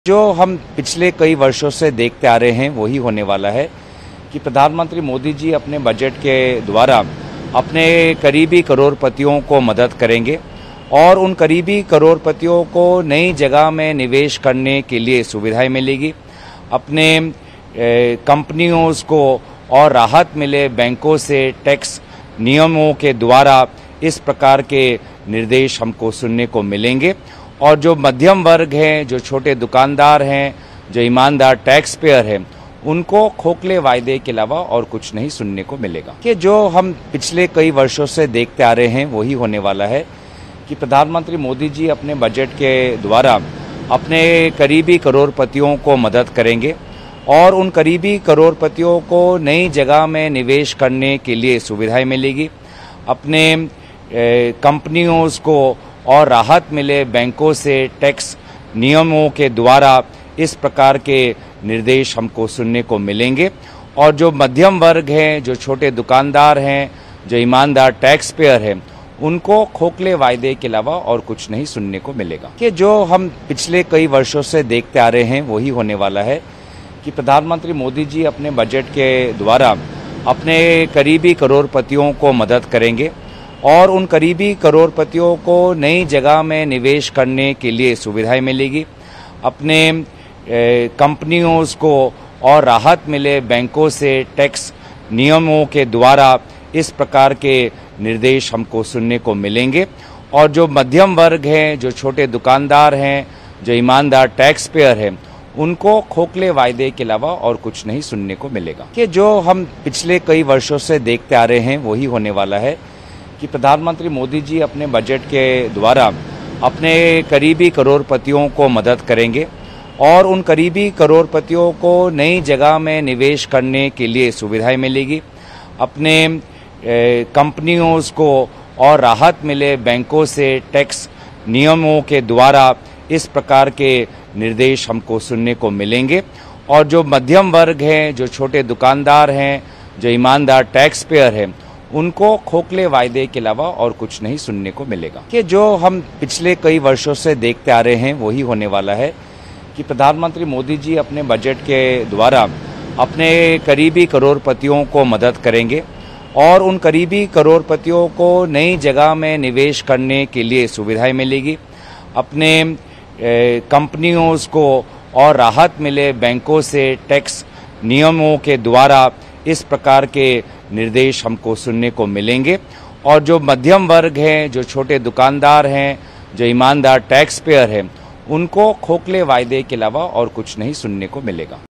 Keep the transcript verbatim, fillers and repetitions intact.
जो हम पिछले कई वर्षों से देखते आ रहे हैं वही होने वाला है कि प्रधानमंत्री मोदी जी अपने बजट के द्वारा अपने करीबी करोड़पतियों को मदद करेंगे और उन करीबी करोड़पतियों को नई जगह में निवेश करने के लिए सुविधाएं मिलेगी। अपने कंपनियों को और राहत मिले बैंकों से टैक्स नियमों के द्वारा इस प्रकार के निर्देश हमको सुनने को मिलेंगे। और जो मध्यम वर्ग हैं, जो छोटे दुकानदार हैं, जो ईमानदार टैक्स पेयर हैं, उनको खोखले वायदे के अलावा और कुछ नहीं सुनने को मिलेगा। कि जो हम पिछले कई वर्षों से देखते आ रहे हैं वही होने वाला है कि प्रधानमंत्री मोदी जी अपने बजट के द्वारा अपने करीबी करोड़पतियों को मदद करेंगे और उन करीबी करोड़पतियों को नई जगह में निवेश करने के लिए सुविधाएं मिलेगी। अपने कंपनियों को और राहत मिले बैंकों से टैक्स नियमों के द्वारा इस प्रकार के निर्देश हमको सुनने को मिलेंगे। और जो मध्यम वर्ग हैं, जो छोटे दुकानदार हैं, जो ईमानदार टैक्स पेयर हैं, उनको खोखले वायदे के अलावा और कुछ नहीं सुनने को मिलेगा। कि जो हम पिछले कई वर्षों से देखते आ रहे हैं वही होने वाला है कि प्रधानमंत्री मोदी जी अपने बजट के द्वारा अपने करीबी करोड़पतियों को मदद करेंगे और उन करीबी करोड़पतियों को नई जगह में निवेश करने के लिए सुविधाएं मिलेगी। अपने कंपनियों को और राहत मिले बैंकों से टैक्स नियमों के द्वारा इस प्रकार के निर्देश हमको सुनने को मिलेंगे। और जो मध्यम वर्ग हैं, जो छोटे दुकानदार हैं, जो ईमानदार टैक्स पेयर हैं, उनको खोखले वायदे के अलावा और कुछ नहीं सुनने को मिलेगा। कि जो हम पिछले कई वर्षों से देखते आ रहे हैं वही होने वाला है कि प्रधानमंत्री मोदी जी अपने बजट के द्वारा अपने करीबी करोड़पतियों को मदद करेंगे और उन करीबी करोड़पतियों को नई जगह में निवेश करने के लिए सुविधाएं मिलेगी। अपने कंपनियों को और राहत मिले बैंकों से टैक्स नियमों के द्वारा इस प्रकार के निर्देश हमको सुनने को मिलेंगे। और जो मध्यम वर्ग हैं, जो छोटे दुकानदार हैं, जो ईमानदार टैक्स पेयर हैं, उनको खोखले वायदे के अलावा और कुछ नहीं सुनने को मिलेगा। कि जो हम पिछले कई वर्षों से देखते आ रहे हैं वही होने वाला है कि प्रधानमंत्री मोदी जी अपने बजट के द्वारा अपने करीबी करोड़पतियों को मदद करेंगे और उन करीबी करोड़पतियों को नई जगह में निवेश करने के लिए सुविधाएं मिलेगी। अपने कंपनियों को और राहत मिले बैंकों से टैक्स नियमों के द्वारा इस प्रकार के निर्देश हमको सुनने को मिलेंगे। और जो मध्यम वर्ग हैं, जो छोटे दुकानदार हैं, जो ईमानदार टैक्स पेयर हैं, उनको खोखले वायदे के अलावा और कुछ नहीं सुनने को मिलेगा।